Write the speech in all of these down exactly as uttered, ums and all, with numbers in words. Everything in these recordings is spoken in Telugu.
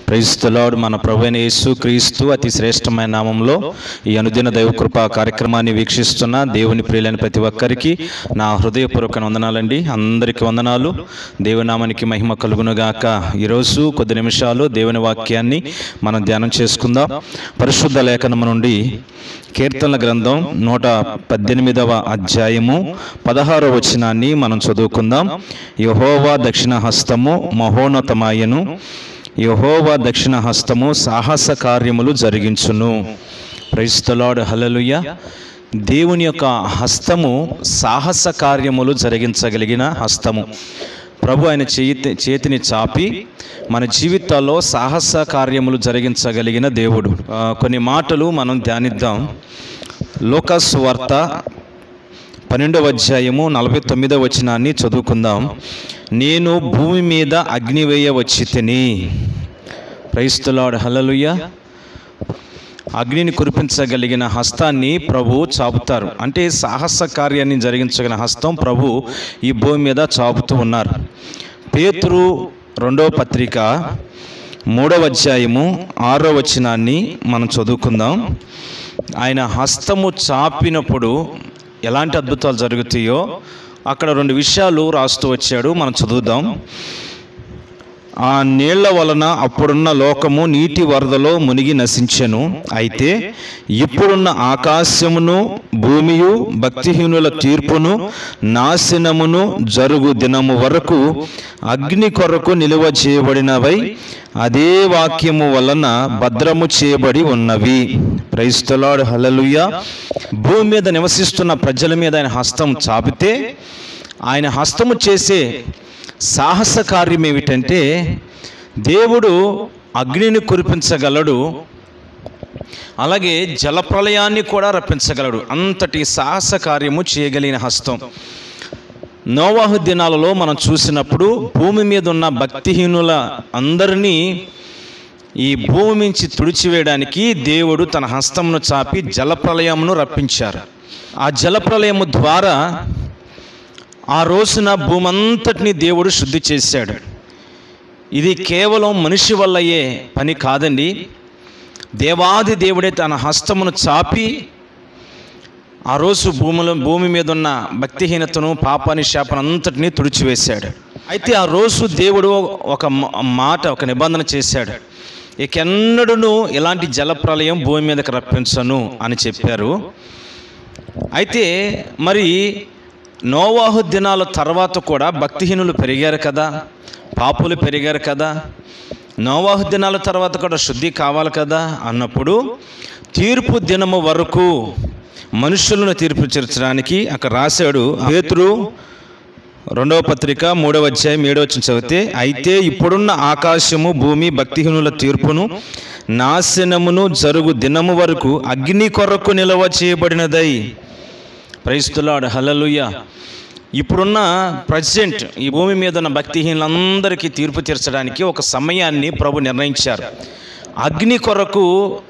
Praise the lord. మన ప్రభువైన యేసు క్రీస్తు అతి శ్రేష్టమైన నామంలో ఈ అనుదిన దైవకృప కార్యక్రమాన్ని వీక్షిస్తున్న దేవుని ప్రియులైన ప్రతి ఒక్కరికి నా హృదయపూర్వక వందనాలండి. అందరికీ వందనాలు. దేవుని నామానికి మహిమ కలుగునుగాక. ఈరోజు కొద్ది నిమిషాలు దేవుని వాక్యాన్ని మనం ధ్యానం చేసుకుందాం. పరిశుద్ధ లేఖనము నుండి కీర్తనల గ్రంథం నూట పద్దెనిమిదవ అధ్యాయము పదహారవ వచనాన్ని మనం చదువుకుందాం. యెహోవా దక్షిణ హస్తము మహోన్నతమాయను, యెహోవా దక్షిణ హస్తము సాహస కార్యములు జరిగించును. Praise the Lord. హల్లెలూయా. దేవుని యొక్క హస్తము సాహస కార్యములు జరిగించగలిగిన హస్తము. ప్రభు ఆయన చేతి చేతిని చాపి మన జీవితాల్లో సాహస కార్యములు జరిగించగలిగిన దేవుడు. కొన్ని మాటలు మనం ధ్యానిద్దాం. లూకాసు సువార్త పన్నెండవ అధ్యాయము నలభై తొమ్మిదవ వచనాన్ని చదువుకుందాం. నేను భూమి మీద అగ్ని వేయ వచ్చి తిని. Praise the Lord. హల్లెలూయా. అగ్నిని కురిపించగలిగిన హస్తాన్ని ప్రభు చాపుతారు. అంటే సాహస కార్యాన్ని జరిగించగలిగిన హస్తం ప్రభు ఈ భూమి మీద చాపుతూ ఉన్నారు. పేతురు రెండవ పత్రిక మూడవ అధ్యాయము ఆరో వచనాన్ని మనం చదువుకుందాం. ఆయన హస్తము చాపినప్పుడు ఎలాంటి అద్భుతాలు జరుగుతాయో అక్కడ రెండు విషయాలు రాస్తూ వచ్చాడు. మనం చదువుదాం. ఆ నీళ్ల వలన అప్పుడున్న లోకము నీటి వరదలో మునిగి నశించెను. అయితే ఇప్పుడున్న ఆకాశమును భూమియు భక్తిహీనుల తీర్పును నాశనమును జరుగు దినము వరకు అగ్ని కొరకు నిలువ చేయబడినవై అదే వాక్యము వలన భద్రము చేయబడి ఉన్నవి. Praise the Lord. హల్లెలూయా. భూమి మీద నివసిస్తున్న ప్రజల మీద ఆయన హస్తం చాపితే ఆయన హస్తము చేసే సాహస కార్యం ఏమిటంటే దేవుడు అగ్నిని కురిపించగలడు, అలాగే జలప్రలయాన్ని కూడా రప్పించగలడు. అంతటి సాహస కార్యము చేయగలిగిన హస్తం. నోవాహు దినాలలో మనం చూసినప్పుడు భూమి మీద ఉన్న భక్తిహీనుల అందరినీ ఈ భూమి నుంచి తుడిచివేయడానికి దేవుడు తన హస్తమును చాపి జలప్రలయమును రప్పించారు. ఆ జలప్రలయము ద్వారా ఆ రోజున భూమంతటిని దేవుడు శుద్ధి చేశాడు. ఇది కేవలం మనిషి వల్ల అయ్యే పని కాదండి. దేవాది దేవుడే తన హస్తమును చాపి ఆ రోజు భూమిలో భూమి మీద ఉన్న భక్తిహీనతను పాపాన్ని శాపను అంతటినీ తుడిచివేశాడు. అయితే ఆ రోజు దేవుడు ఒక మాట ఒక నిబంధన చేశాడు. ఇకెన్నడూను ఇలాంటి జలప్రలయం భూమి మీదకి రప్పించను అని చెప్పారు. అయితే మరి నోవాహు దినాల తర్వాత కూడా భక్తిహీనులు పెరిగారు కదా, పాపులు పెరిగారు కదా, నోవాహు దినాల తర్వాత కూడా శుద్ధి కావాలి కదా అన్నప్పుడు తీర్పు దినము వరకు మనుషులను తీర్పు తీర్చడానికి అక్కడ రాశాడు. పేతురు రెండవ పత్రిక మూడవ అధ్యాయం ఏడవ వచనం చదివితే, అయితే ఇప్పుడున్న ఆకాశము భూమి భక్తిహీనుల తీర్పును నాశనమును జరుగు దినము వరకు అగ్ని కొరకు నిలవ చేయబడినదై. Praise the Lord. హల్లెలూయా. ఇప్పుడున్న ప్రజెంట్ ఈ భూమి మీద ఉన్న భక్తిహీనులందరికీ తీర్పు తీర్చడానికి ఒక సమయాన్ని ప్రభు నిర్ణయించారు. అగ్ని కొరకు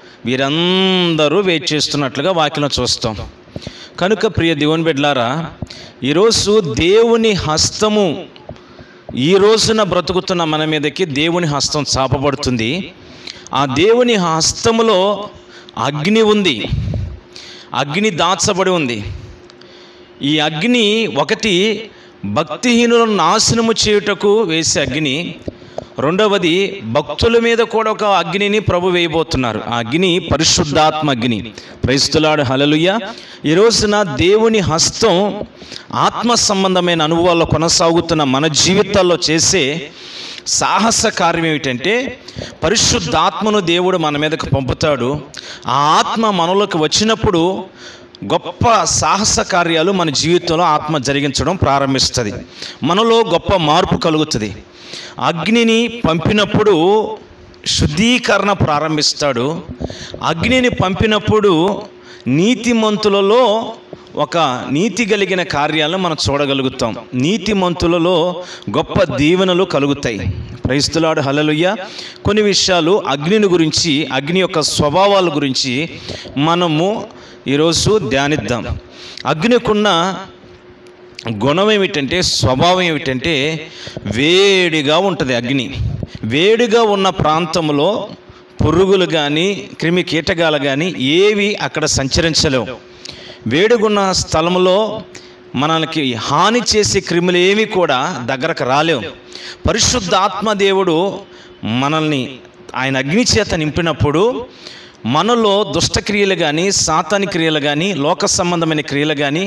వీరందరూ వెయిట్ చేస్తున్నట్లుగా వాక్యం చూస్తాం. కనుక ప్రియ దేవుని బిడ్డలారా, ఈరోజు దేవుని హస్తము ఈ రోజున బ్రతుకుతున్న మన మీదకి దేవుని హస్తం చాపబడుతుంది. ఆ దేవుని హస్తములో అగ్ని ఉంది, అగ్ని దాచబడి ఉంది. ఈ అగ్ని ఒకటి భక్తిహీనులను నాశనము చేయుటకు వేసే అగ్ని, రెండవది భక్తుల మీద కూడా ఒక అగ్నిని ప్రభు వేయబోతున్నారు. ఆ అగ్ని పరిశుద్ధాత్మ అగ్ని. Praise the Lord. హల్లెలూయా. ఈ రోజున దేవుని హస్తం ఆత్మ సంబంధమైన అనుభవాల్లో కొనసాగుతున్న మన జీవితాల్లో చేసే సాహస కార్యం ఏమిటంటే పరిశుద్ధాత్మను దేవుడు మన మీదకు పంపుతాడు. ఆ ఆత్మ మనలోకి వచ్చినప్పుడు గొప్ప సాహస కార్యాలు మన జీవితంలో ఆత్మ జరిగించడం ప్రారంభిస్తుంది. మనలో గొప్ప మార్పు కలుగుతుంది. అగ్నిని పంపినప్పుడు శుద్ధీకరణ ప్రారంభిస్తాడు. అగ్నిని పంపినప్పుడు నీతిమంతులలో ఒక నీతి కలిగిన కార్యాలను మనం చూడగలుగుతాం. నీతిమంతులలో గొప్ప దీవెనలు కలుగుతాయి. Praise the Lord. హల్లెలూయా. కొన్ని విషయాలు అగ్నిని గురించి, అగ్ని యొక్క స్వభావాల గురించి మనము ఈరోజు ధ్యానిద్దాం. అగ్నికున్న గుణం ఏమిటంటే, స్వభావం ఏమిటంటే వేడిగా ఉంటుంది అగ్ని. వేడిగా ఉన్న ప్రాంతంలో పురుగులు కానీ క్రిమి కీటకాలు కానీ ఏవి అక్కడ సంచరించలేవు. వేడిగున్న స్థలంలో మనకి హాని చేసే క్రిములు ఏవి కూడా దగ్గరకు రాలేవు. పరిశుద్ధాత్మ దేవుడు మనల్ని ఆయన అగ్ని చేత నింపినప్పుడు మనలో దుష్టక్రియలు కానీ, సాతాని క్రియలు కానీ, లోక సంబంధమైన క్రియలు కానీ,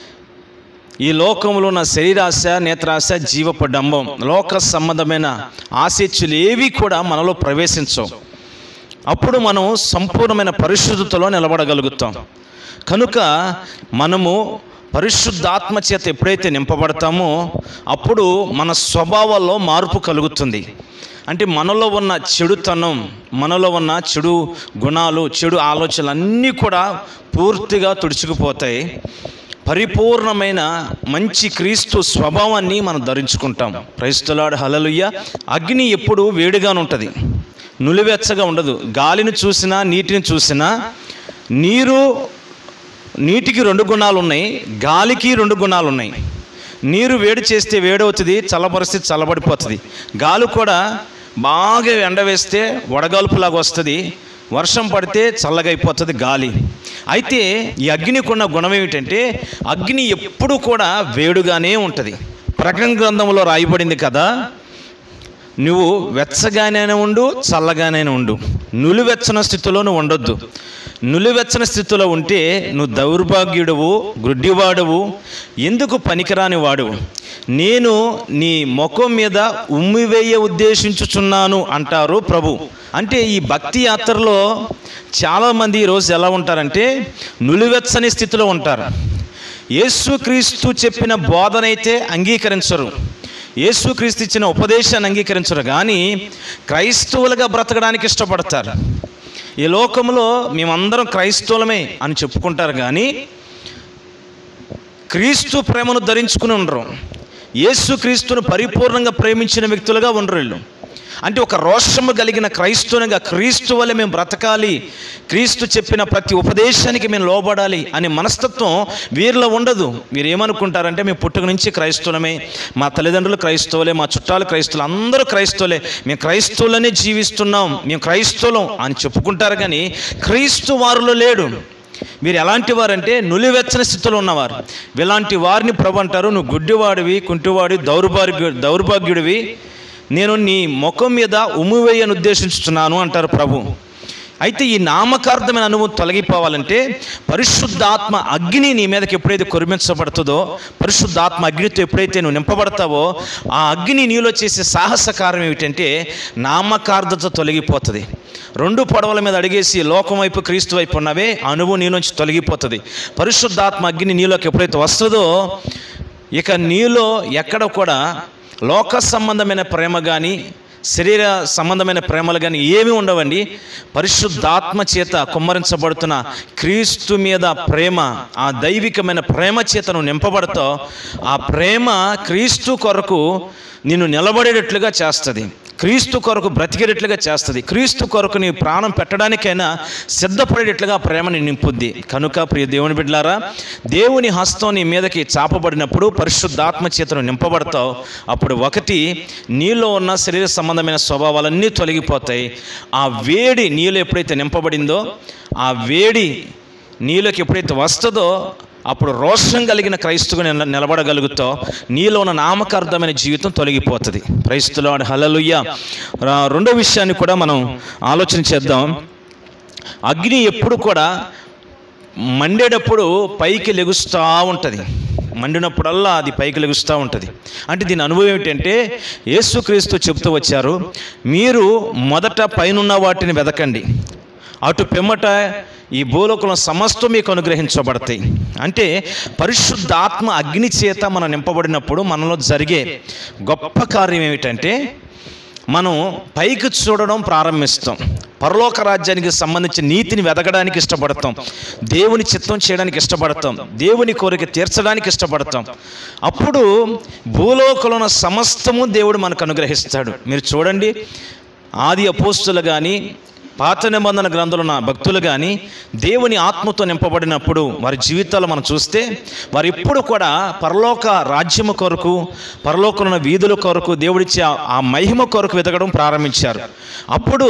ఈ లోకంలో ఉన్న శరీరాశ, నేత్రాశ, జీవపు డంబం, లోక సంబంధమైన ఆశిచ్చులు ఏవి కూడా మనలో ప్రవేశించవు. అప్పుడు మనం సంపూర్ణమైన పరిశుద్ధతలో నిలబడగలుగుతాం. కనుక మనము పరిశుద్ధాత్మ చేత ఎప్పుడైతే నింపబడతామో అప్పుడు మన స్వభావాల్లో మార్పు కలుగుతుంది. అంటే మనలో ఉన్న చెడుతనం, మనలో ఉన్న చెడు గుణాలు, చెడు ఆలోచనలు అన్నీ కూడా పూర్తిగా తుడుచుకుపోతాయి. పరిపూర్ణమైన మంచి క్రీస్తు స్వభావాన్ని మనం ధరించుకుంటాం. ప్రైజ్ ది లార్డ్, హల్లెలూయా. అగ్ని ఎప్పుడు వేడిగానే ఉంటుంది, నులివెచ్చగా ఉండదు. గాలిని చూసినా, నీటిని చూసినా, నీరు నీటికి రెండు గుణాలు ఉన్నాయి, గాలికి రెండు గుణాలు ఉన్నాయి. నీరు వేడి చేస్తే వేడవుతుంది, చల్లబరిస్తే చల్లబడిపోతుంది. గాలి కూడా బాగా ఎండ వేస్తే వడగాల్పులాగా వస్తుంది, వర్షం పడితే చల్లగా అయిపోతుంది గాలి. అయితే ఈ అగ్నికి ఉన్న గుణం ఏమిటంటే అగ్ని ఎప్పుడు కూడా వేడుగానే ఉంటుంది. ప్రకటన గ్రంథంలో రాయబడింది కదా, నువ్వు వెచ్చగానే ఉండు, చల్లగానే ఉండు, నులివెచ్చని స్థితిలో నువ్వు ఉండొద్దు. నులివెచ్చని స్థితిలో ఉంటే నువ్వు దౌర్భాగ్యుడువు, గుడ్డివాడువు, ఎందుకు పనికిరాని వాడువు. నేను నీ ముఖం మీద ఉమ్మివేయ ఉద్దేశించుచున్నాను అంటారు ప్రభు. అంటే ఈ భక్తి యాత్రలో చాలామంది ఈరోజు ఎలా ఉంటారంటే నులివెచ్చని స్థితిలో ఉంటారు. యేసుక్రీస్తు చెప్పిన బోధనైతే అంగీకరించరు, యేసుక్రీస్తు ఇచ్చిన ఉపదేశాన్ని అంగీకరించరు, కానీ క్రైస్తవులుగా బ్రతకడానికి ఇష్టపడతారు. ఈ లోకంలో మేమందరం క్రైస్తవులమే అని చెప్పుకుంటారు, కానీ క్రీస్తు ప్రేమను ధరించుకుని ఉండరు. యేసుక్రీస్తును పరిపూర్ణంగా ప్రేమించిన వ్యక్తులుగా ఉండరు వీళ్ళు. అంటే ఒక రోషము కలిగిన క్రైస్తవునిగా క్రీస్తు వల్ల మేము బ్రతకాలి, క్రీస్తు చెప్పిన ప్రతి ఉపదేశానికి మేము లోబడాలి అనే మనస్తత్వం వీరిలో ఉండదు. వీరు ఏమనుకుంటారంటే మేము పుట్టుక నుంచి క్రైస్తవులమే, మా తల్లిదండ్రులు క్రైస్తవులే, మా చుట్టాలు క్రైస్తవులు, అందరూ క్రైస్తవులే, మేము క్రైస్తవులనే జీవిస్తున్నాం, మేము క్రైస్తవులం అని చెప్పుకుంటారు, కానీ క్రీస్తు వారిలో లేడు. వీరు ఎలాంటి వారంటే నులివెచ్చని స్థితిలో ఉన్నవారు. ఇలాంటి వారిని ప్రభు అంటారు, నువ్వు గుడ్డివాడివి, కుంటివాడి, దౌర్భాగ్యు దౌర్భాగ్యుడివి, నేను నీ ముఖం మీద ఉమ్మివేయను ఉద్దేశించుతున్నాను అంటారు ప్రభు. అయితే ఈ నామకార్థమైన అనుభవం తొలగిపోవాలంటే పరిశుద్ధాత్మ అగ్ని నీ మీదకి ఎప్పుడైతే కురిమించబడుతుందో, పరిశుద్ధాత్మ అగ్నితో ఎప్పుడైతే నువ్వు నింపబడతావో ఆ అగ్ని నీలో చేసే సాహస కార్యం ఏమిటంటే నామకార్థత తొలగిపోతుంది. రెండు పడవల మీద అడిగేసి లోకం వైపు క్రీస్తు వైపు ఉన్నవే అనుభవం నీ నుంచి తొలగిపోతుంది. పరిశుద్ధాత్మ అగ్ని నీలోకి ఎప్పుడైతే వస్తుందో ఇక నీలో ఎక్కడ కూడా లోక సంబంధమైన ప్రేమ కానీ, శరీర సంబంధమైన ప్రేమలు కానీ ఏమీ ఉండవండి. పరిశుద్ధాత్మ చేత కుమ్మరించబడుతున్న క్రీస్తు మీద ప్రేమ, ఆ దైవికమైన ప్రేమ చేత నువ్వు నింపబడతావు. ఆ ప్రేమ క్రీస్తు కొరకు నిన్ను నిలబడేటట్లుగా చేస్తుంది, క్రీస్తు కొరకు బ్రతికేటట్లుగా చేస్తుంది, క్రీస్తు కొరకు నీ ప్రాణం పెట్టడానికైనా సిద్ధపడేటట్లుగా ప్రేమని నింపుద్ది. కనుక ప్రియ దేవుని బిడ్డలారా, దేవుని హస్తం నీ మీదకి చాపబడినప్పుడు పరిశుద్ధాత్మ చేతను నింపబడతావు. అప్పుడు ఒకటి, నీలో ఉన్న శరీర సంబంధమైన స్వభావాలన్నీ తొలగిపోతాయి. ఆ వేడి నీలో ఎప్పుడైతే నింపబడిందో, ఆ వేడి నీలోకి ఎప్పుడైతే వస్తుందో అప్పుడు రోషం కలిగిన క్రైస్తవుగా నిలబడగలుగుతావు. నీలో ఉన్న నామకార్థమైన జీవితం తొలగిపోతుంది. ప్రైజ్ ది లార్డ్, హల్లెలూయా. రెండో విషయాన్ని కూడా మనం ఆలోచన చేద్దాం. అగ్ని ఎప్పుడు కూడా మండేటప్పుడు పైకి లెగుస్తూ ఉంటుంది, మండినప్పుడల్లా అది పైకి లెగుస్తూ ఉంటుంది. అంటే దీని అనుభవం ఏమిటంటే యేసుక్రీస్తు చెబుతూ వచ్చారు, మీరు మొదట పైనున్న వాటిని వెదకండి, అటు పిమ్మట ఈ భూలోకంలో సమస్తం మీకు అనుగ్రహించబడతాయి. అంటే పరిశుద్ధాత్మ అగ్ని చేత మనం నింపబడినప్పుడు మనలో జరిగే గొప్ప కార్యం ఏమిటంటే మనం పైకి చూడడం ప్రారంభిస్తాం, పరలోక రాజ్యానికి సంబంధించిన నీతిని వెదకడానికి ఇష్టపడతాం, దేవుని చిత్తం చేయడానికి ఇష్టపడతాం, దేవుని కోరిక తీర్చడానికి ఇష్టపడతాం. అప్పుడు భూలోకంలో ఉన్న సమస్తము దేవుడు మనకు అనుగ్రహిస్తాడు. మీరు చూడండి, ఆది అపోస్తులు కానీ పాత నిబంధన గ్రంథంలో ఉన్న భక్తులు కానీ దేవుని ఆత్మతో నింపబడినప్పుడు వారి జీవితాలు మనం చూస్తే వారు ఎప్పుడు కూడా పరలోక రాజ్యము కొరకు, పరలోకంలో ఉన్న వీధుల కొరకు, దేవుడిచ్చే ఆ మహిమ కొరకు వెతకడం ప్రారంభించారు. అప్పుడు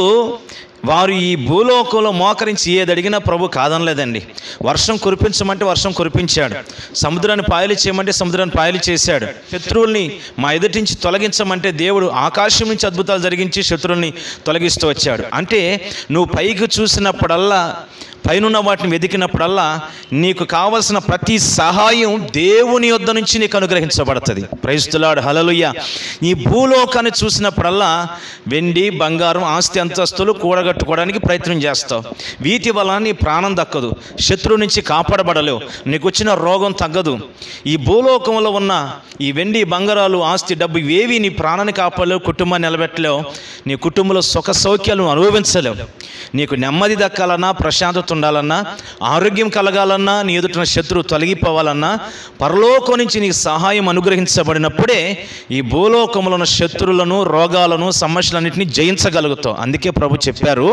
వారు ఈ భూలోకంలో మోకరించి ఏది అడిగినా ప్రభు కాదనలేదండి. వర్షం కురిపించమంటే వర్షం కురిపించాడు, సముద్రాన్ని పాయలు చేయమంటే సముద్రాన్ని పాయలు చేశాడు, శత్రువుల్ని మా ఎదుటి నుంచి తొలగించమంటే దేవుడు ఆకాశం నుంచి అద్భుతాలు జరిగించి శత్రువుల్ని తొలగిస్తూ వచ్చాడు. అంటే నువ్వు పైకి చూసినప్పుడల్లా, పైనున్న వాటిని వెతికినప్పుడల్లా నీకు కావలసిన ప్రతి సహాయం దేవుని యొద్ద నుంచి నీకు అనుగ్రహించబడుతుంది. ప్రైజ్ ది లార్డ్, హల్లెలూయా. ఈ భూలోకాన్ని చూసినప్పుడల్లా వెండి, బంగారం, ఆస్తి, అంతస్తులు కూడగట్టుకోవడానికి ప్రయత్నం చేస్తావు. వీటి వల్ల నీ ప్రాణం దక్కదు, శత్రువు నుంచి కాపాడబడలేవు, నీకు వచ్చిన రోగం తగ్గదు. ఈ భూలోకంలో ఉన్న ఈ వెండి, బంగారాలు, ఆస్తి, డబ్బు ఇవేవి నీ ప్రాణాన్ని కాపాడలేవు, కుటుంబాన్ని నిలబెట్టలేవు, నీ కుటుంబంలో సుఖ సౌఖ్యాలను అనుభవించలేవు. నీకు నెమ్మది దక్కాలన్నా, ప్రశాంతత ఉండాలన్నా, ఆరోగ్యం కలగాలన్నా, నీ ఎదుటిన శత్రువు తొలగిపోవాలన్నా పరలోకం నుంచి నీకు సహాయం అనుగ్రహించబడినప్పుడే ఈ భూలోకంలో ఉన్న శత్రువులను, రోగాలను, సమస్యలన్నింటినీ జయించగలుగుతావు. అందుకే ప్రభు చెప్పారు,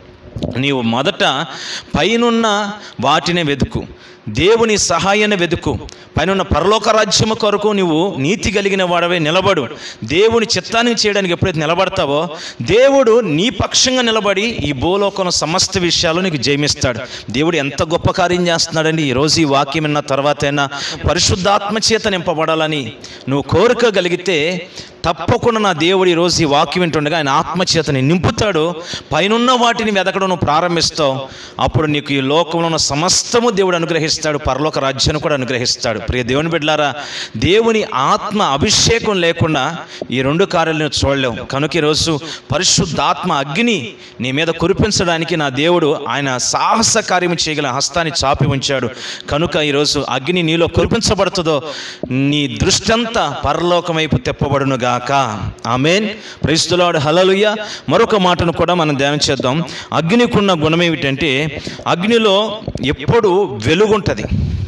నీవు మొదట పైనున్న వాటిని వెతుకు, దేవుని సహాయాన్ని వెతుకు, పైన పరలోక రాజ్యము కొరకు నువ్వు నీతి కలిగిన వాడవే నిలబడు. దేవుని చిత్తాన్ని చేయడానికి ఎప్పుడైతే నిలబడతావో దేవుడు నీ పక్షంగా నిలబడి ఈ భూలోకంలో సమస్త విషయాలు నీకు జయమిస్తాడు. దేవుడు ఎంత గొప్ప కార్యం చేస్తున్నాడండి. ఈరోజు ఈ వాక్యం విన్న తర్వాతైనా పరిశుద్ధాత్మ చేత నింపబడాలని నువ్వు కోరిక కలిగితే తప్పకుండా నా దేవుడు ఈరోజు ఈ వాక్యం వింటుండగా ఆయన ఆత్మచేతని నింపుతాడు. పైనున్న వాటిని వెతకడం నువ్వు ప్రారంభిస్తావు. అప్పుడు నీకు ఈ లోకంలో ఉన్న సమస్తము దేవుడు అనుగ్రహిస్తాడు, పరలోక రాజ్యాన్ని కూడా అనుగ్రహిస్తాడు. ప్రియ దేవుని బిడ్డలారా, దేవుని ఆత్మ అభిషేకం లేకుండా ఈ రెండు కార్యాలను చూడలేవు. కనుక ఈరోజు పరిశుద్ధాత్మ అగ్ని నీ మీద కురిపించడానికి నా దేవుడు ఆయన సాహస కార్యం చేయగల హస్తాన్ని చాపి ఉంచాడు. కనుక ఈరోజు అగ్ని నీలో కురిపించబడుతుందో నీ దృష్టి అంతా పరలోకం వైపు తెప్పబడునుగా. ఆమేన్. ప్రైజ్ ది లార్డ్, హల్లెలూయా. మరొక మాటను కూడా మనం ధ్యానం చేద్దాం. అగ్నికున్న గుణం ఏమిటంటే అగ్నిలో ఎప్పుడు వెలుగుంటుంది.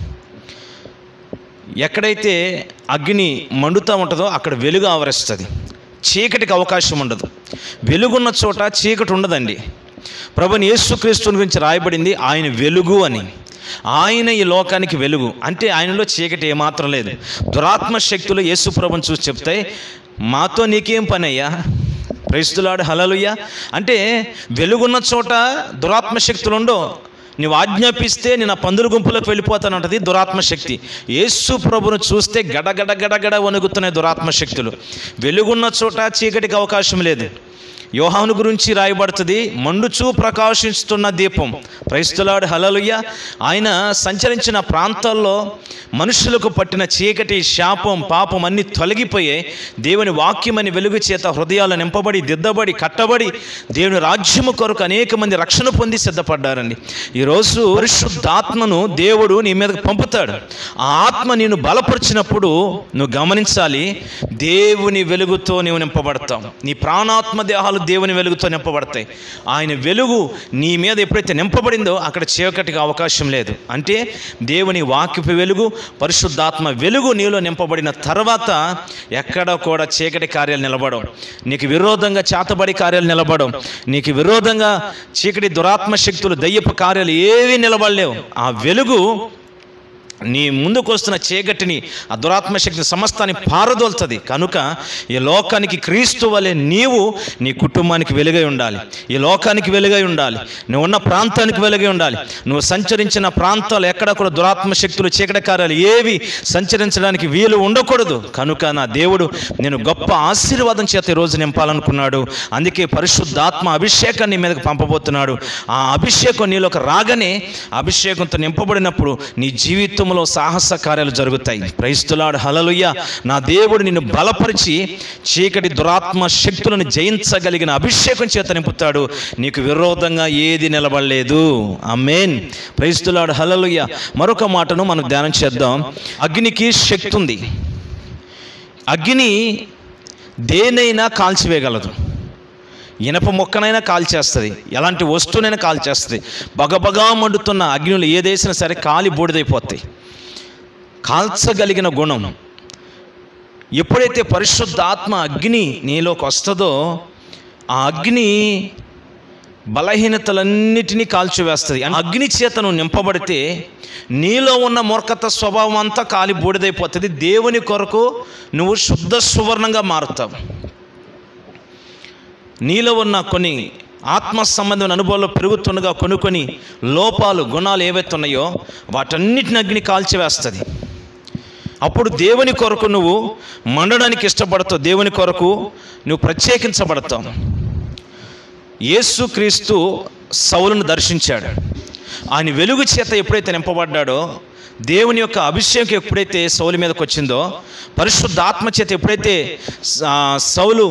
ఎక్కడైతే అగ్ని మండుతూ ఉంటుందో అక్కడ వెలుగు ఆవరిస్తుంది, చీకటికి అవకాశం ఉండదు. వెలుగున్న చోట చీకటి ఉండదండి. ప్రభుని యేసుక్రీస్తుని గురించి రాయబడింది ఆయన వెలుగు అని. ఆయన ఈ లోకానికి వెలుగు అంటే ఆయనలో చీకటి ఏమాత్రం లేదు. దురాత్మ శక్తులు యేసు ప్రభుని చూసి చెప్తాయి, మాతో నీకేం పని అయ్యా. ప్రైజ్ ది లార్డ్, హల్లెలూయా. అంటే వెలుగున్న చోట దురాత్మ శక్తులు ఉండవు. నువ్వు ఆజ్ఞాపిస్తే నేను ఆ పందుల గుంపులకు వెళ్ళిపోతానంటది దురాత్మ శక్తి. యేసు ప్రభును చూస్తే గడగడ గడగడ వణుకుతున్నాయి దురాత్మ శక్తులు. వెలుగున్న చోట చీకటికి అవకాశం లేదు. యోహాను గురించి రాయబడుతుంది, మండుచూ ప్రకాశిస్తున్న దీపం. ప్రైజ్ ది లార్డ్, హల్లెలూయా. ఆయన సంచరించిన ప్రాంతాల్లో మనుషులకు పట్టిన చీకటి, శాపం, పాపం అన్నీ తొలగిపోయే దేవుని వాక్యమని వెలుగు చేత హృదయాలు నింపబడి, దిద్దబడి, కట్టబడి దేవుని రాజ్యము కొరకు అనేక మంది రక్షణ పొంది సిద్ధపడ్డారండి. ఈరోజు పరిశుద్ధాత్మను దేవుడు నీ మీదకి పంపుతాడు. ఆ ఆత్మ నేను బలపరిచినప్పుడు నువ్వు గమనించాలి, దేవుని వెలుగుతో నీవు నింపబడతావు. నీ ప్రాణాత్మ దేహాలు దేవుని వెలుగుతో నింపబడతాయి. ఆయన వెలుగు నీ మీద ఎప్పుడైతే నింపబడిందో అక్కడ చీకటికి అవకాశం లేదు. అంటే దేవుని వాక్యపు వెలుగు, పరిశుద్ధాత్మ వెలుగు నీలో నింపబడిన తర్వాత ఎక్కడ కూడా చీకటి కార్యాలు నిలబడవు. నీకు విరోధంగా చేతబడి కార్యాలు నిలబడవు. నీకు విరోధంగా చీకటి దురాత్మ శక్తులు, దయ్యపు కార్యాలు ఏవి నిలబడలేవు. ఆ వెలుగు నీ ముందుకు వస్తున్న చీకటిని, ఆ దురాత్మ శక్తి సమస్తాన్ని పారదోలుతుంది. కనుక ఈ లోకానికి క్రీస్తు వలె నీవు నీ కుటుంబానికి వెలుగై ఉండాలి, ఈ లోకానికి వెలుగై ఉండాలి, నువ్వు ఉన్న ప్రాంతానికి వెలుగై ఉండాలి. నువ్వు సంచరించిన ప్రాంతాలు ఎక్కడ కూడా దురాత్మ శక్తులు, చీకటి కార్యాలు ఏవి సంచరించడానికి వీలు ఉండకూడదు. కనుక నా దేవుడు నేను గొప్ప ఆశీర్వాదం చేత ఈరోజు నింపాలనుకున్నాడు. అందుకే పరిశుద్ధాత్మ అభిషేకాన్ని మీదకి పంపబోతున్నాడు. ఆ అభిషేకం నీలోకి రాగానే అభిషేకంతో నింపబడినప్పుడు నీ జీవితం సాహస కార్యాలు జరుగుతాయి. ప్రైజ్ ది లార్డ్, హల్లెలూయా. నా దేవుడు నిన్ను బలపరిచి చీకటి దురాత్మ శక్తులను జయించగలిగిన అభిషేకం చేత నింపుతాడు. నీకు విరోధంగా ఏది నిలబడలేదు. ఆమేన్. ప్రైజ్ ది లార్డ్, హల్లెలూయా. మరొక మాటను మనం ధ్యానం చేద్దాం. అగ్నికి శక్తి ఉంది. అగ్ని దేనైనా కాల్చివేయగలదు. ఇనప మొక్కనైనా కాల్చేస్తుంది, ఎలాంటి వస్తువునైనా కాల్చేస్తుంది. బగబగా మండుతున్న అగ్నిలు ఏదేసినా సరే కాలి బూడిదైపోతాయి. కాల్చగలిగిన గుణం. ఎప్పుడైతే పరిశుద్ధాత్మ అగ్ని నీలోకి వస్తుందో ఆ అగ్ని బలహీనతలన్నిటినీ కాల్చివేస్తుంది. అగ్ని చేత నువ్వు నింపబడితే నీలో ఉన్న మూర్ఖత స్వభావం అంతా కాలి బూడిదైపోతుంది. దేవుని కొరకు నువ్వు శుద్ధ సువర్ణంగా మారుతావు. నీలో ఉన్న కొన్ని ఆత్మ సంబంధమైన అనుభవాలు పెరుగుతుండగా కొన్ని కొన్ని లోపాలు గుణాలు ఏవైతే ఉన్నాయో వాటన్నిటిని అగ్ని కాల్చివేస్తుంది. అప్పుడు దేవుని కొరకు నువ్వు మండడానికి ఇష్టపడతావు. దేవుని కొరకు నువ్వు ప్రత్యేకించబడతావు. యేసుక్రీస్తు సౌలును దర్శించాడు. ఆయన వెలుగు చేత ఎప్పుడైతే నింపబడ్డాడో, దేవుని యొక్క అభిషేకం ఎప్పుడైతే సౌలు మీదకి వచ్చిందో, పరిశుద్ధ ఆత్మ చేత ఎప్పుడైతే సౌలు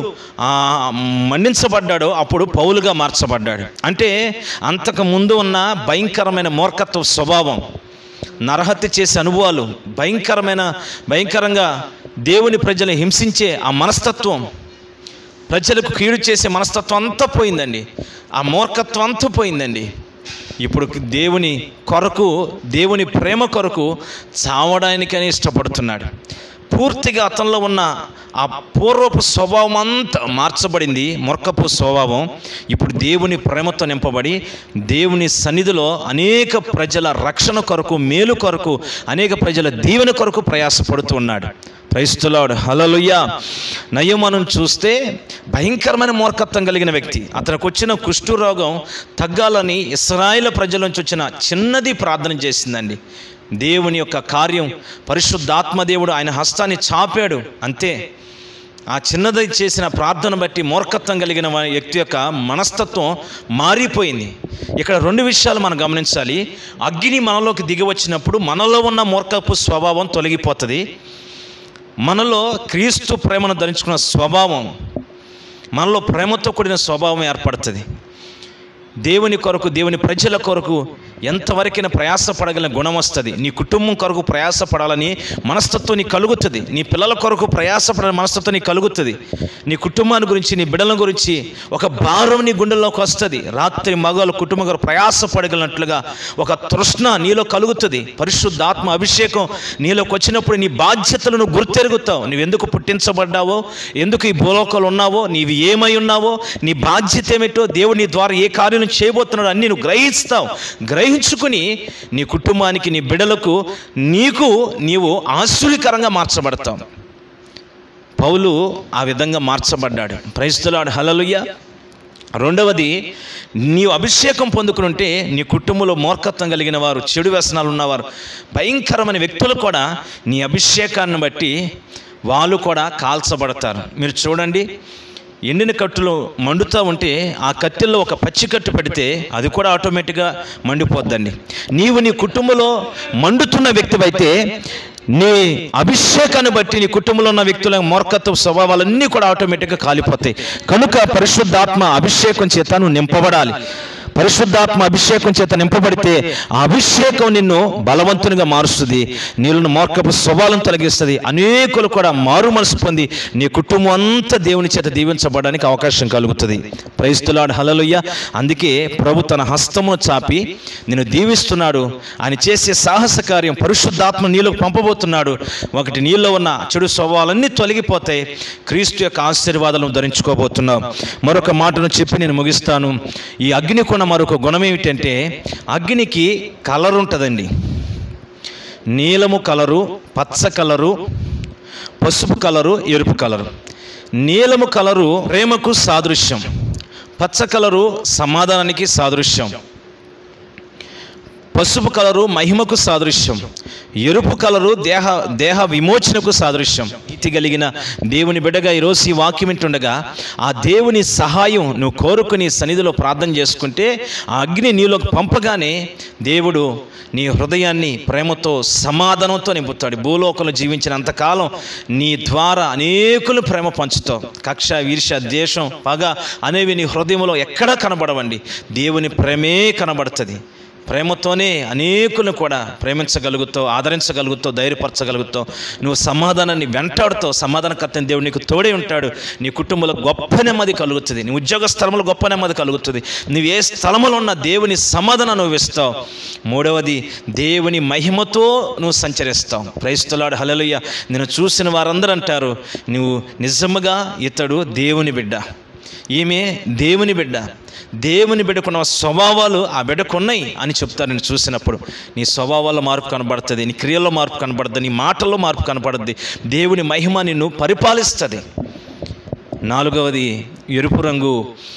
మండించబడ్డాడో అప్పుడు పౌలుగా మార్చబడ్డాడు. అంటే అంతకు ముందు ఉన్న భయంకరమైన మూర్ఖత్వ స్వభావం, నరహత్య చేసే అనుభవాలు, భయంకరమైన భయంకరంగా దేవుని ప్రజలను హింసించే ఆ మనస్తత్వం, ప్రజలకు కీడు చేసే మనస్తత్వం అంతా పోయిందండి. ఆ మూర్ఖత్వం అంతా పోయిందండి. ఇప్పుడు దేవుని కొరకు, దేవుని ప్రేమ కొరకు చావడానికని ఇష్టపడుతున్నాడు. పూర్తిగా అతనిలో ఉన్న ఆ పూర్వపు స్వభావం అంతా మార్చబడింది. మూర్ఖపు స్వభావం ఇప్పుడు దేవుని ప్రేమతో నింపబడి దేవుని సన్నిధిలో అనేక ప్రజల రక్షణ కొరకు, మేలు కొరకు, అనేక ప్రజల దీవెన కొరకు ప్రయాసపడుతూ ఉన్నాడు. ప్రైజ్ ది లార్డ్, హల్లెలూయా. నయమాను చూస్తే భయంకరమైన మూర్ఖత్వం కలిగిన వ్యక్తి. అతనికి వచ్చిన కుష్టు రోగం తగ్గాలని ఇశ్రాయేలు ప్రజల నుంచి వచ్చిన చిన్నది ప్రార్థన చేసిందండి. దేవుని యొక్క కార్యం, పరిశుద్ధాత్మదేవుడు ఆయన హస్తాన్ని చాపాడు, అంతే. ఆ చిన్నది చేసిన ప్రార్థన బట్టి మూర్ఖత్వం కలిగిన వ్యక్తి యొక్క మనస్తత్వం మారిపోయింది. ఇక్కడ రెండు విషయాలు మనం గమనించాలి. అగ్ని మనలోకి దిగి వచ్చినప్పుడు మనలో ఉన్న మూర్ఖపు స్వభావం తొలగిపోతుంది. మనలో క్రీస్తు ప్రేమను ధరించుకున్న స్వభావం, మనలో ప్రేమతో కూడిన స్వభావం ఏర్పడుతుంది. దేవుని కొరకు, దేవుని ప్రజల కొరకు ఎంతవరకైనా ప్రయాసపడగలిగిన గుణం వస్తుంది. నీ కుటుంబం కొరకు ప్రయాసపడాలని మనస్తత్వం నీకు కలుగుతుంది. నీ పిల్లల కొరకు ప్రయాసపడాలని మనస్తత్వం నీకు కలుగుతుంది. నీ కుటుంబాన్ని గురించి, నీ బిడ్డల గురించి ఒక భారం నీ గుండెల్లోకి వస్తుంది. రాత్రి మగలు కుటుంబం కొరకు ప్రయాసపడగలిగినట్లుగా ఒక తృష్ణ నీలో కలుగుతుంది. పరిశుద్ధాత్మ అభిషేకం నీలోకి వచ్చినప్పుడు నీ బాధ్యతలను గుర్తెరుగుతావు. నువ్వు ఎందుకు పుట్టించబడ్డావో, ఎందుకు ఈ భూలోకంలో ఉన్నావో, నీవు ఏమై ఉన్నావో, నీ బాధ్యత ఏమిటో, దేవుడు నీ ద్వారా ఏ కార్యం చేయబోతున్నాడు అన్ని నువ్వు గ్రహిస్తావు. గ్రహించుకుని నీ కుటుంబానికి, నీ బిడ్డలకు, నీకు నీవు ఆశీర్వాదకరంగా మార్చబడతావు. పౌలు ఆ విధంగా మార్చబడ్డాడు. ప్రైజ్ ది లార్డ్, హల్లెలూయా. రెండవది, నీవు అభిషేకం పొందుకుంటే నీ కుటుంబంలో మూర్ఖత్వం కలిగిన వారు, చెడు వ్యసనాలు ఉన్నవారు, భయంకరమైన వ్యక్తులు కూడా నీ అభిషేకాన్ని బట్టి వాళ్ళు కూడా కాల్చబడతారు. మీరు చూడండి, ఎండిన కట్టులో మండుతూ ఉంటే ఆ కట్టెల్లో ఒక పచ్చి కట్టు పెడితే అది కూడా ఆటోమేటిక్గా మండిపోద్దండి. నీవు నీ కుటుంబంలో మండుతున్న వ్యక్తివైతే నీ అభిషేకాన్ని బట్టి నీ కుటుంబంలో ఉన్న వ్యక్తుల మూర్ఖత్వ స్వభావాలన్నీ కూడా ఆటోమేటిక్గా కాలిపోతాయి. కనుక పరిశుద్ధాత్మ అభిషేకం చేత నువ్వు నింపబడాలి. పరిశుద్ధాత్మ అభిషేకం చేత నింపబడితే ఆ అభిషేకం నిన్ను బలవంతునిగా మారుస్తుంది. నీళ్ళను మూర్ఖపు స్వభావాలను తొలగిస్తుంది. అనేకులు కూడా మారు మనసు పొంది నీ కుటుంబం అంతా దేవుని చేత దీవించబడడానికి అవకాశం కలుగుతుంది. ప్రైజ్ ది లార్డ్, హల్లెలూయా. అందుకే ప్రభు తన హస్తమును చాపి నిన్ను దీవిస్తున్నాడు. ఆయన చేసే సాహస కార్యం, పరిశుద్ధాత్మ నీళ్ళకు పంపబోతున్నాడు. ఒకటి, నీళ్ళలో ఉన్న చెడు స్వభావాలన్నీ తొలగిపోతాయి. క్రీస్తు యొక్క ఆశీర్వాదాలను ధరించుకోబోతున్నావు. మరొక మాటను చెప్పి నేను ముగిస్తాను. ఈ అగ్ని కొన మరొక గుణం ఏమిటంటే, అగ్నికి కలర్ ఉంటుందండి. నీలము కలరు, పచ్చ కలరు, పసుపు కలరు, ఎరుపు కలరు. నీలము కలరు ప్రేమకు సాదృశ్యం, పచ్చ కలరు సమాధానానికి సాదృశ్యం, పసుపు కలరు మహిమకు సాదృశ్యం, ఎరుపు కలరు దేహ దేహ విమోచనకు సాదృశ్యం. నీతి కలిగిన దేవుని బిడ్డగా ఈరోజు ఈ వాక్యం వింటుండగా ఆ దేవుని సహాయం నువ్వు కోరుకుని సన్నిధిలో ప్రార్థన చేసుకుంటే ఆ అగ్ని నీలోకి పంపగానే దేవుడు నీ హృదయాన్ని ప్రేమతో, సమాధానంతో నింపుతాడు. భూలోకంలో జీవించినంతకాలం నీ ద్వారా అనేకులు ప్రేమ పంచుతావు. కక్ష, ఈర్ష్య, ద్వేషం, పగ అనేవి నీ హృదయంలో ఎక్కడా కనబడవండి. దేవుని ప్రేమే కనబడుతుంది. ప్రేమతోనే అనేకులను కూడా ప్రేమించగలుగుతావు, ఆదరించగలుగుతావు, ధైర్యపరచగలుగుతావు. నువ్వు సమాధానాన్ని వెంటాడుతావు. సమాధానకర్తని దేవుడు నీకు తోడే ఉంటాడు. నీ కుటుంబంలో గొప్ప నెమ్మది కలుగుతుంది. నీ ఉద్యోగ స్థలంలో గొప్ప నెమ్మది కలుగుతుంది. నువ్వు ఏ స్థలంలో ఉన్న దేవుని సమాధానం నువ్వు ఇస్తావు. మూడవది, దేవుని మహిమతో నువ్వు సంచరిస్తావు. ప్రైజ్ ది లార్డ్, హల్లెలూయా. నేను చూసిన వారందరూ అంటారు, నువ్వు నిజముగా ఇతడు దేవుని బిడ్డ, ఈమె దేవుని బిడ్డ, దేవుని బిడ్డకున్న స్వభావాలు ఆ బిడ్డకున్నాయి అని చెప్తారు. నేను చూసినప్పుడు నీ స్వభావాల్లో మార్పు కనబడుతుంది, నీ క్రియల్లో మార్పు కనబడుతుంది, నీ మాటల్లో మార్పు కనబడుతుంది, దేవుని మహిమ నిన్ను పరిపాలిస్తుంది. నాలుగవది ఎరుపు రంగు,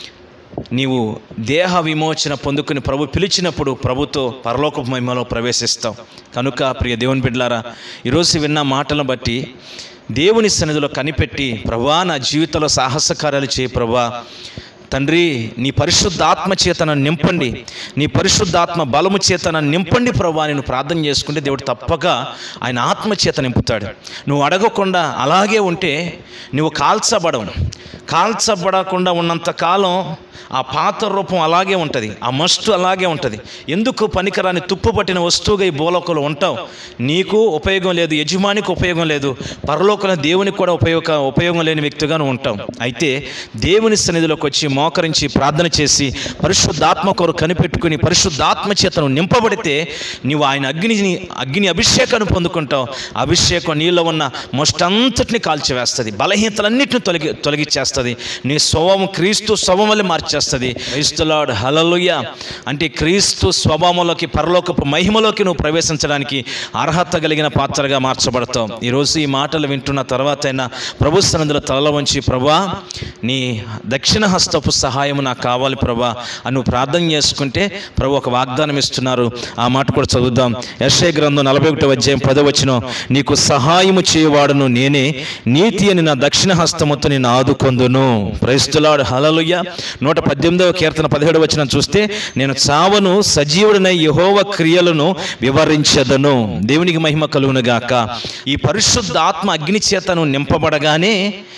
నీవు దేహ విమోచన పొందుకుని ప్రభు పిలిచినప్పుడు ప్రభుతో పరలోక మహిమలో ప్రవేశిస్తావు. కనుక ప్రియ దేవుని బిడ్డలారా, ఈరోజు విన్న మాటలను బట్టి దేవుని సన్నిధిలో కనిపెట్టి, ప్రభువా నా జీవితంలో సాహస కార్యాలు చేయి ప్రభువా, తండ్రి నీ పరిశుద్ధాత్మ చేతన నింపండి, నీ పరిశుద్ధాత్మ బలము చేతన నింపండి ప్రభువా నేను ప్రార్థన చేసుకుంటే దేవుడు తప్పక ఆయన ఆత్మ చేత నింపుతాడు. నువ్వు అడగకుండా అలాగే ఉంటే నువ్వు కాల్చబడవు. కాల్చబడకుండా ఉన్నంత కాలం ఆ పాత రూపం అలాగే ఉంటుంది, ఆ మస్టు అలాగే ఉంటుంది. ఎందుకు పనికిరాని తుప్పు పట్టిన వస్తువుగా ఈ భూలోకంలో ఉంటావు? నీకు ఉపయోగం లేదు, యజమానికి ఉపయోగం లేదు, పరలోకంలో దేవునికి కూడా ఉపయోగ ఉపయోగం లేని వ్యక్తిగా నువ్వు ఉంటావు. అయితే దేవుని సన్నిధిలోకి వచ్చి మోకరించి ప్రార్థన చేసి పరిశుద్ధాత్మ కొరకు కనిపెట్టుకుని పరిశుద్ధాత్మ చేతను నింపబడితే నీవు ఆయన అగ్నిని అగ్ని అభిషేకాన్ని పొందుకుంటావు. అభిషేకం నీలో ఉన్న మస్టంతటిని కాల్చివేస్తుంది, బలహీనతలన్నింటిని తొలగి తొలగిచ్చేస్తుంది. నీ స్వభావం క్రీస్తు స్వభావం వల్ల మార్చేస్తుంది. క్రీస్తు లార్డ్ హల్లెలూయా. అంటే క్రీస్తు స్వభావంలోకి పరలోకపు మహిమలోకి నువ్వు ప్రవేశించడానికి అర్హత కలిగిన పాత్రగా మార్చబడతావు. ఈరోజు ఈ మాటలు వింటున్న తర్వాత అయినా ప్రభు సన్నిధిలో తల వంచి ప్రభువా నీ దక్షిణ హస్తపు సహాయం నాకు కావాలి ప్రభువా అని నువ్వు ప్రార్థన చేసుకుంటే ప్రభు ఒక వాగ్దానం ఇస్తున్నారు. ఆ మాట కూడా చదువుదాం. యెషయా గ్రంథం నలభై ఒకటో అధ్యాయం పదో వచనం, నీకు సహాయము చేయవాడును నేనే, నీతి అని నా దక్షిణ హస్తముతో నేను ఆదుకొందును. ప్రైజ్ ది లార్డ్ హల్లెలూయా. నూట పద్దెనిమిదవ కీర్తన పదిహేడు వచనం చూస్తే, నేను చావను సజీవుడినై యెహోవా క్రియలను వివరించెదను. దేవునికి మహిమ కలుగును గాక. ఈ పరిశుద్ధ ఆత్మ అగ్ని చేతను నింపబడగానే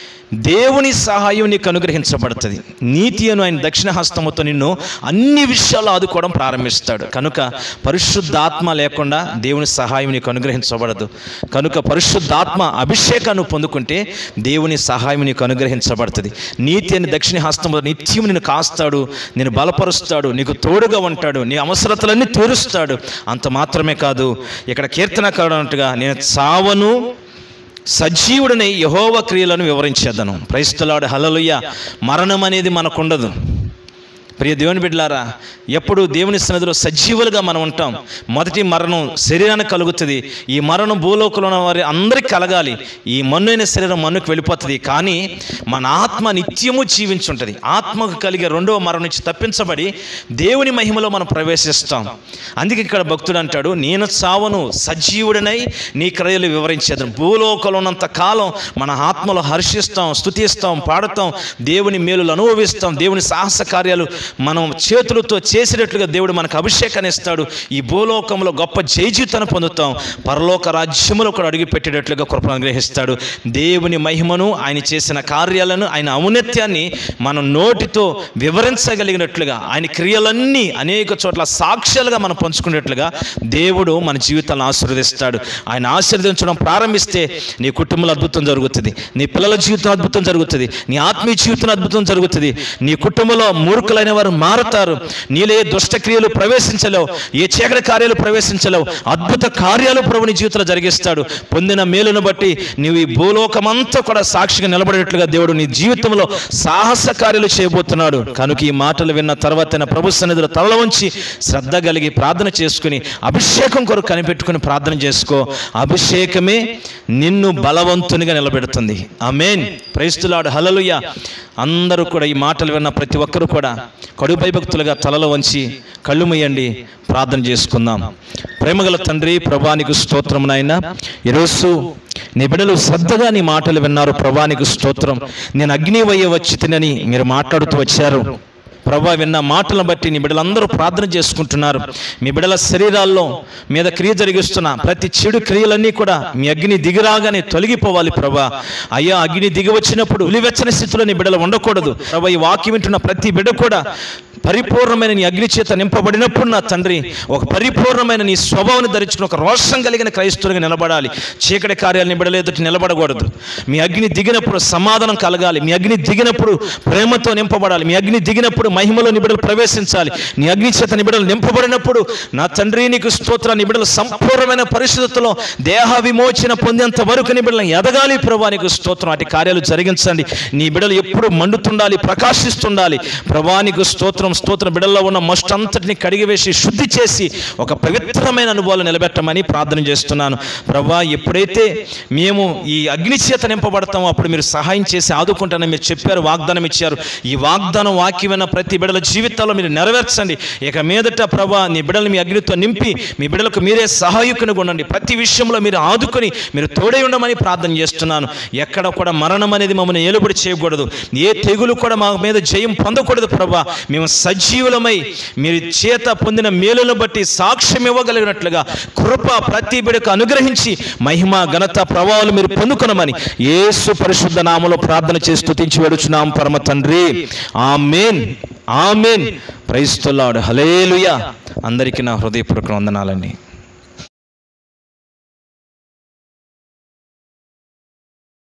దేవుని సహాయం నీకు అనుగ్రహించబడుతుంది. నీతి అను ఆయన దక్షిణ హస్తముతో నిన్ను అన్ని విషయాలు ఆదుకోవడం ప్రారంభిస్తాడు. కనుక పరిశుద్ధాత్మ లేకుండా దేవుని సహాయం నీకు అనుగ్రహించబడదు. కనుక పరిశుద్ధాత్మ అభిషేకాన్ని పొందుకుంటే దేవుని సహాయం నీకు అనుగ్రహించబడుతుంది. నీతి అని దక్షిణ హస్తముతో నిత్యం నిన్ను కాస్తాడు, నేను బలపరుస్తాడు, నీకు తోడుగా ఉంటాడు, నీ అవసరతలన్నీ తీరుస్తాడు. అంత మాత్రమే కాదు, ఇక్కడ కీర్తనకారుడు అన్నట్టుగా నేను చావను సజీవుడిని యెహోవా క్రియలను వివరించేదను. ప్రైజ్ ది లార్డ్ హల్లెలూయా. మరణం అనేది మనకుండదు. ప్రియ దేవుని బిడ్డలారా, ఎప్పుడు దేవుని సన్నిధిలో సజీవులుగా మనం ఉంటాం. మొదటి మరణం శరీరానికి కలుగుతుంది. ఈ మరణం భూలోకంలో ఉన్న వారి అందరికీ కలగాలి. ఈ మన్ను అయిన శరీరం మన్నుకు వెళ్ళిపోతుంది, కానీ మన ఆత్మ నిత్యము జీవించుంటుంది. ఆత్మకు కలిగే రెండవ మరణం నుంచి తప్పించబడి దేవుని మహిమలో మనం ప్రవేశిస్తాం. అందుకే ఇక్కడ భక్తుడు అంటాడు, నేను చావను సజీవుడినై నీ క్రియలు వివరించేదను. భూలోకంలో ఉన్నంత కాలం మన ఆత్మలో హర్షిస్తాం, స్తుతిస్తాం, పాడుతాం, దేవుని మేలులు అనుభవిస్తాం, దేవుని సాహస కార్యాలు మనం చేతులతో చేసినట్లుగా దేవుడు మనకు అభిషేకాన్ని ఇస్తాడు. ఈ భూలోకంలో గొప్ప జయజీతాన్ని పొందుతాం. పరలోక రాజ్యములో కూడా అడుగు పెట్టేటట్లుగా కృపను అనుగ్రహిస్తాడు. దేవుని మహిమను, ఆయన చేసిన కార్యాలను, ఆయన ఔన్నత్యాన్ని మనం నోటితో వివరించగలిగినట్లుగా, ఆయన క్రియలన్నీ అనేక చోట్ల సాక్ష్యాలుగా మనం పంచుకునేట్లుగా దేవుడు మన జీవితాలను ఆశీర్వదిస్తాడు. ఆయన ఆశీర్వదించడం ప్రారంభిస్తే నీ కుటుంబంలో అద్భుతం జరుగుతుంది, నీ పిల్లల జీవితం అద్భుతం జరుగుతుంది, నీ ఆత్మీయ జీవితం అద్భుతం జరుగుతుంది. నీ కుటుంబంలో మూర్ఖులైన వారు మారుతారు. నీలో ఏ దుష్టక్రియలు ప్రవేశించలేవు, ఏ చీకటి కార్యాలు ప్రవేశించలేవు. అద్భుత కార్యాలు ప్రభుని జీవితంలో జరిగిస్తాడు. పొందిన మేలును బట్టి నీవు ఈ భూలోకమంతా కూడా సాక్షిగా నిలబడేట్లుగా దేవుడు నీ జీవితంలో సాహస కార్యాలు చేయబోతున్నాడు. కనుక ఈ మాటలు విన్న తర్వాత ప్రభు సన్నిధిలో తల వంచి శ్రద్ధ కలిగి ప్రార్థన చేసుకుని అభిషేకం కొరకు కనిపెట్టుకుని ప్రార్థన చేసుకో. అభిషేకమే నిన్ను బలవంతునిగా నిలబెడుతుంది. ఆమేన్. ప్రైజ్ ది లార్డ్ హల్లెలూయా. అందరూ కూడా ఈ మాటలు విన్న ప్రతి ఒక్కరూ కూడా కడు భయభక్తులుగా తలలో వంచి కళ్ళు మూయండి, ప్రార్థన చేసుకుందాం. ప్రేమగల తండ్రి, ప్రభానికి స్తోత్రం నాయన. ఈరోజు నీ బిడ్డలు శ్రద్ధగా నీ మాటలు విన్నారు. ప్రభానికి స్తోత్రం. నేను అగ్నివయ్య వచ్చి తినని మీరు మాట్లాడుతూ వచ్చారు. ప్రభా, విన్న మాటలను బట్టి నీ బిడ్డలందరూ ప్రార్థన చేసుకుంటున్నారు. మీ బిడ్డల శరీరాల్లో మీద క్రియ జరిగిస్తున్న ప్రతి చెడు క్రియలన్నీ కూడా మీ అగ్ని దిగిరాగానే తొలగిపోవాలి ప్రభా. అయ్యా, అగ్ని దిగి వచ్చినప్పుడు ఉలివెచ్చని స్థితిలో నీ బిడ్డలు ఉండకూడదు ప్రభా. ఈ వాక్యం వింటున్న ప్రతి బిడ్డ కూడా పరిపూర్ణమైన నీ అగ్ని చేత నింపబడినప్పుడు నా తండ్రి ఒక పరిపూర్ణమైన నీ స్వభావాన్ని ధరించుకుని ఒక రోషం కలిగిన క్రైస్తవుడిగా నిలబడాలి. చీకటి కార్యాలు నిబడలేదట నిలబడకూడదు. మీ అగ్ని దిగినప్పుడు సమాధానం కలగాలి. మీ అగ్ని దిగినప్పుడు ప్రేమతో నింపబడాలి. మీ అగ్ని దిగినప్పుడు మహిమలో నిబిడలు ప్రవేశించాలి. నీ అగ్ని చేత నిబిడలు నింపబడినప్పుడు నా తండ్రి నీకు స్తోత్ర, నిబిడలు సంపూర్ణమైన పరిశుద్ధతలో దేహ విమోచన పొందేంత వరకు నిబిడలను ఎదగాలి. ప్రభా నీకు స్తోత్రం. అటు కార్యాలు జరిగించండి. నీ బిడలు ఎప్పుడు మండుతుండాలి, ప్రకాశిస్తుండాలి. ప్రభా నీకు స్తోత్రం స్తోత్రం. బిడల్లో ఉన్న మస్ట్ అంతటిని కడిగివేసి శుద్ధి చేసి ఒక పవిత్రమైన అనుభవాలు నిలబెట్టమని ప్రార్థన చేస్తున్నాను. ప్రభా ఎప్పుడైతే మేము ఈ అగ్ని చేత నింపబడతామో అప్పుడు మీరు సహాయం చేసి ఆదుకుంటానని మీరు చెప్పారు, వాగ్దానం ఇచ్చారు. ఈ వాగ్దానం వాక్యమైన ప్రతి బిడల జీవితాల్లో మీరు నెరవేర్చండి. ఇక మీదట ప్రభా నీ బిడలు మీ అగ్నితో నింపి మీ బిడలకు మీరే సహాయకునిగా ఉండండి. ప్రతి విషయంలో మీరు ఆదుకొని మీరు తోడై ఉండమని ప్రార్థన చేస్తున్నాను. ఎక్కడ కూడా మరణం అనేది మమ్మల్ని ఏలుబడి చేయకూడదు. ఏ తెగులు కూడా మా మీద జయం పొందకూడదు. ప్రభా మేము సజీవులమై మీరు చేత పొందిన మేలును బట్టి సాక్ష్యం ఇవ్వగలిగినట్లుగా కృప ప్రతి బిడకు అనుగ్రహించి మహిమ ఘనత ప్రభావాలు మీరు పొందుకొనమని యేసు పరిశుద్ధ నామములో ప్రార్థన చేసి స్తుతించి వేడుచున్నాం పరమ తండ్రి. ఆమేన్ ఆమేన్. Praise the Lord. హల్లెలూయా. అందరికీ నా హృదయపూర్వక వందనాలండి.